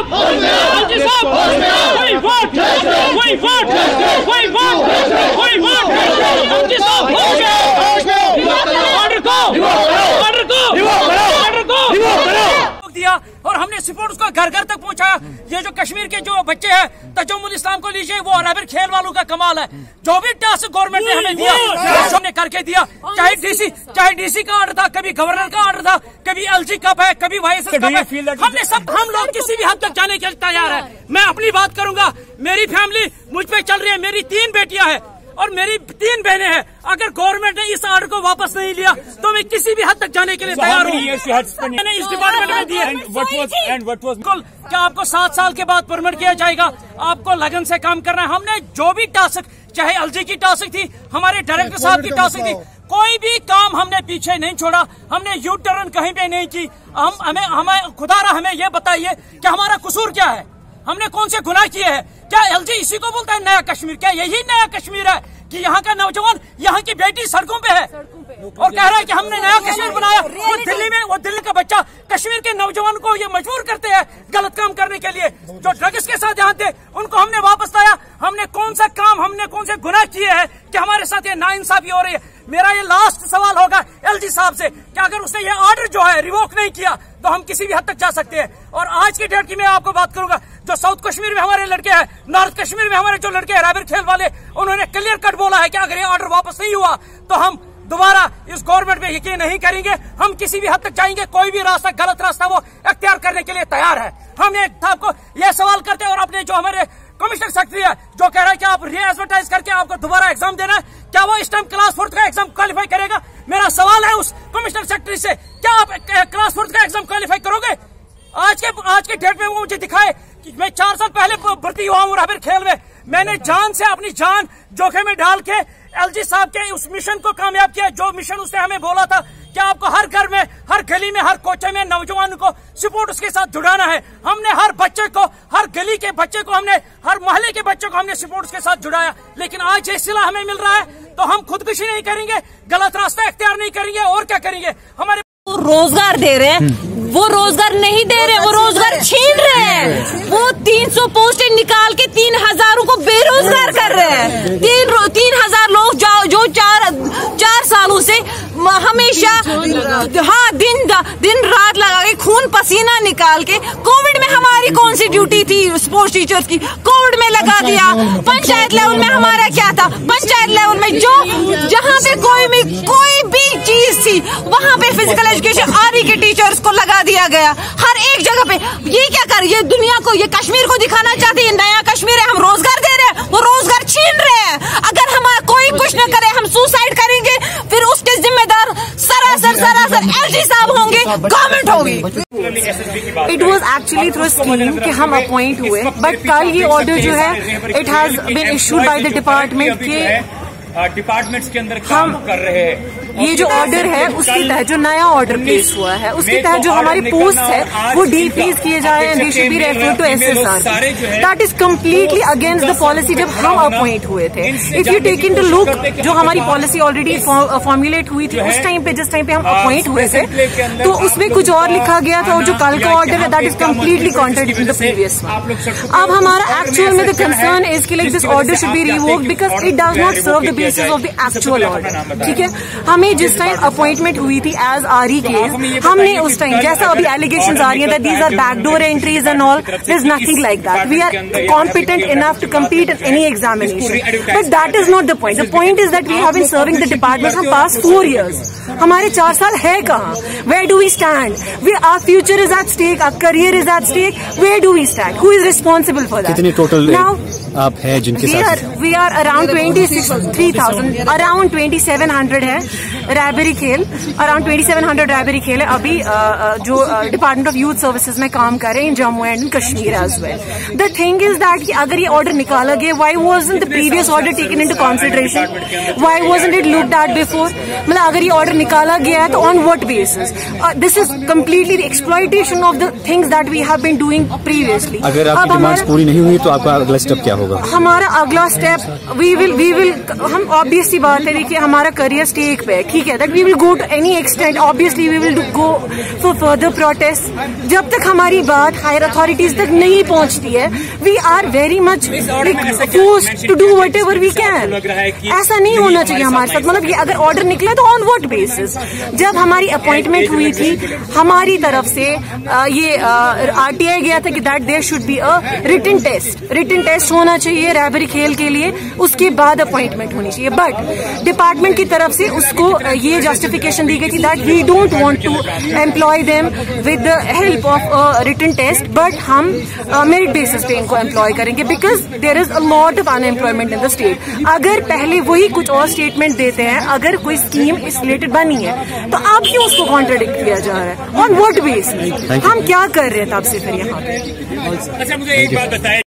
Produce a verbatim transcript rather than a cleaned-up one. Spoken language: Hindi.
एलजी साहब वही वोट वही वोट वही वोट वही वोट एलजी साहब ऑर्डर को ऑर्डर को ऑर्डर को दिया और हमने सपोर्ट उसको घर घर तक पहुंचाया। ये जो कश्मीर के जो बच्चे हैं तजुमुल इस्लाम को लीजिए, वो रैबर खेल वालों का कमाल है। जो भी टास्क गवर्नमेंट ने हमें दिया हमने करके दिया, चाहे डीसी चाहे डीसी का ऑर्डर था, कभी गवर्नर का ऑर्डर था, कभी एलजी कप है, कभी वाईएस कप है, हमने सब हम लोग किसी भी हद तक जाने के लिए तैयार है। मैं अपनी बात करूंगा, मेरी फैमिली मुझ पे चल रही है, मेरी तीन बेटियां हैं और मेरी तीन बहनें हैं। अगर गवर्नमेंट ने इस ऑर्डर को वापस नहीं लिया तो मैं किसी भी हद तक जाने के लिए तैयार हूँ। मैंने इस डिपार्टमेंट में दिए क्या आपको सात साल के बाद परमिट किया जाएगा, आपको लगन से काम करना है। हमने जो भी टास्क, चाहे एलजी की टास्क थी, हमारे डायरेक्टर साहब की टास्क थी, कोई भी काम हमने पीछे नहीं छोड़ा, हमने यू टर्न कहीं पे नहीं की। हम हमें हमें खुदारा हमें ये बताइए कि हमारा कसूर क्या है, हमने कौन से गुनाह किए हैं? क्या एलजी इसी को बोलता है नया कश्मीर? क्या यही नया कश्मीर है कि यहाँ का नौजवान, यहाँ की बेटी सड़कों पे है और कह रहा है कि हमने नया कश्मीर बनाया? वो दिल्ली में, वो दिल्ली का बच्चा कश्मीर के नौजवान को ये मजबूर करते हैं गलत काम करने के लिए। जो ड्रग्स के साथ यहाँ थे उनको हमने वापस लाया। हमने कौन सा काम, हमने कौन से गुनाह किए हैं कि हमारे साथ ये नाइंसाफी हो रही है? मेरा ये लास्ट सवाल होगा एलजी साहब से कि अगर उसने ये ऑर्डर जो है रिवोक नहीं किया तो हम किसी भी हद तक जा सकते हैं। और आज की डेट की मैं आपको बात करूंगा, जो साउथ कश्मीर में हमारे लड़के हैं, नॉर्थ कश्मीर में हमारे जो लड़के हैं रैबर खेल वाले, उन्होंने क्लियर कट बोला है कि अगर ये ऑर्डर वापस नहीं हुआ तो हम दोबारा इस गवर्नमेंट पे यकीन नहीं करेंगे, हम किसी भी हद तक जाएंगे। कोई भी रास्ता, गलत रास्ता वो अख्तियार करने के लिए तैयार है। हम एक आपको ये सवाल करते हैं और अपने जो हमारे कमिश्नर सेक्रेटरी है जो कह रहा है कि आप री एडवर्टाइज करके आपको दोबारा एग्जाम देना है, क्या वो इस टाइम क्लास फोर्थ का एग्जाम क्वालिफाई करेगा? मेरा सवाल है उस कमिश्नर सेक्रेटरी से, क्या आप क्लास फोर्थ का एग्जाम क्वालिफाई करोगे? आज के आज के डेट में वो मुझे दिखाए कि मैं चार साल पहले भर्ती हुआ हूँ रैबर खेल में, मैंने जान से अपनी जान जोखिम में डाल के एलजी साहब के उस मिशन को कामयाब किया। जो मिशन उसने हमें बोला था कि आपको हर घर में, हर गली में, हर कोचे में नौजवान को सपोर्ट उसके साथ जुड़ाना है। हमने हर बच्चे को, हर गली के बच्चे को, हमने हर मोहल्ले के बच्चे को हमने सपोर्ट उसके साथ जुड़ाया। लेकिन आज ये सिला हमें मिल रहा है तो हम खुदकुशी नहीं करेंगे, गलत रास्ता इख्तियार नहीं करेंगे, और क्या करेंगे? हमारे रोजगार दे रहे हैं, वो रोजगार नहीं दे रहे, वो रोजगार छीन रहे हैं। वो तीन सौ पोस्टें निकाल के तीन हजारों को बेरोजगार कर रहे हैं। तीन तीन हजार लोग जो, जो चार चार सालों से हमेशा हाँ दिन दिन रात लगा के खून पसीना निकाल के, कोविड में हमारी कौन सी ड्यूटी थी स्पोर्ट्स टीचर्स की? कोविड में लगा दिया। पंचायत लेवल में हमारा क्या था? पंचायत लेवल में जो जहाँ पे कोई भी कोई भी चीज थी वहाँ पे फिजिकल एजुकेशन आरी के टीचर्स को लगा दिया गया। हर एक जगह पे ये क्या कर, ये दुनिया को, ये कश्मीर को दिखाना चाहती है नया कश्मीर है, हम रोजगार दे रहे हैं, वो रोजगार छीन रहे हैं। अगर हमारा कोई कुछ न करे, हम सुसाइड करेंगे, फिर उसके जिम्मेदार सरासर सरासर एलजी साहब होंगे, गवर्नमेंट होगी। It was actually through scheme कि हम अपॉइंट हुए, बट कल ये ऑर्डर जो है it has been issued by the department के डिपार्टमेंट्स के अंदर काम कर रहे हैं। ये जो ऑर्डर है उसके तहत जो नया ऑर्डर प्लेस हुआ है उसके तहत जो हमारी पोस्ट है वो डीपीज किए जा रहे हैं, they should be referred to SSR. That is completely against the policy जब हम अपॉइंट हुए थे। If you take in to look, जो हमारी पॉलिसी ऑलरेडी फॉर्मुलेट हुई थी उस टाइम पे, जिस टाइम पे हम अपॉइंट हुए थे, तो उसमें कुछ और लिखा गया था, और जो कल का ऑर्डर है that is completely contradicting the previous one. अब हमारा एक्चुअल में द कंसर्न इज कि like this order should be revoked because it does not serve the basis of the actual order. ठीक है, हमें जिस टाइम अपॉइंटमेंट हुई थी एज आरी केस, हमने उस टाइम जैसा अभी एलिगेशंस आ रही हैं that these are backdoor entries and all, there is nothing like that. We are competent enough to compete in any examination, but that is not the point. The point is that we have been serving the department for past four years. हमारे चार साल है कहाँ? Where do we stand? We our future is at stake, our career is at stake, where do we stand? Who is responsible for that? कितने टोटल नाउ आप है जिनके साथ? We are around twenty six three thousand around twenty seven hundred है Rehbar-e-Khel, around twenty seven hundred Rehbar-e-Khel है अभी जो डिपार्टमेंट ऑफ यूथ सर्विसेज में काम कर रहे हैं in Jammu and Kashmir as well. The thing is that कि अगर ये ऑर्डर निकाला गया, why wasn't the previous order taken into consideration? Why wasn't it looked at before? मतलब अगर ये ऑर्डर निकाला गया है तो on what basis? This is completely the exploitation of the things that we have been doing previously. अगर आपकी डिमांड्स पूरी नहीं हुई तो आपका अगला स्टेप क्या होगा? हमारा अगला step we will we will हम ऑब्वियसली बात है, देखिए हमारा करियर स्टेक पे है, ठीक है, that we will go to any extent, obviously we will go for further protest. जब तक हमारी बात हायर अथॉरिटीज तक नहीं पहुंचती है, we are very much forced to do whatever we can. ऐसा नहीं होना चाहिए हमारे साथ। मतलब ये अगर ऑर्डर निकला तो ऑन व्हाट बेसिस? जब हमारी अपॉइंटमेंट हुई थी हमारी तरफ से आ, ये आरटीआई गया था कि that there should be a written test, written test होना चाहिए रैबरी खेल के लिए, उसके बाद अपॉइंटमेंट होनी चाहिए। बट डिपार्टमेंट की तरफ से उसको ये जस्टिफिकेशन दी गई थी that we don't want to employ them with the help of a written test, but हम मेरिट बेसिस पे इनको एम्प्लॉय करेंगे because there is a lot of unemployment in the state. अगर पहले वही कुछ और स्टेटमेंट देते हैं, अगर कोई स्कीम इस रिलेटेड बनी है तो अब क्यों उसको कॉन्ट्राडिक्ट किया जा रहा है? On what basis? हम क्या कर रहे हैं तब से फिर यहाँ पे? अच्छा मुझे एक बात बताएं।